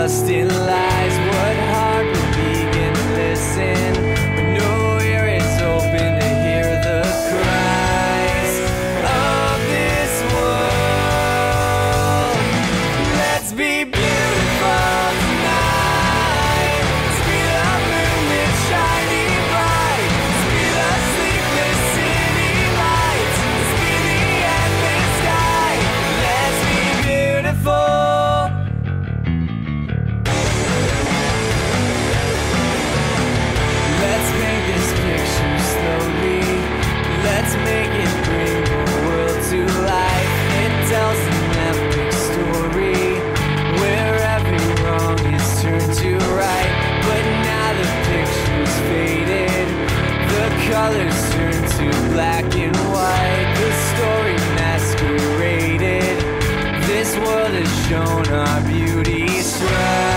trust in lies. What heart will begin to listen when no ear is open to hear the cries of this world? Let's be beautiful tonight. Let's be the moon that's shining bright. Let's be the sleepless city lights. Let's be the endless sky. Let's be beautiful. Let's make this picture slowly. Let's make it bring the world to life. It tells an epic story where every wrong is turned to right. But now the picture's faded, the colors turn to black and white. The story masqueraded. This world has shown our beauty stride.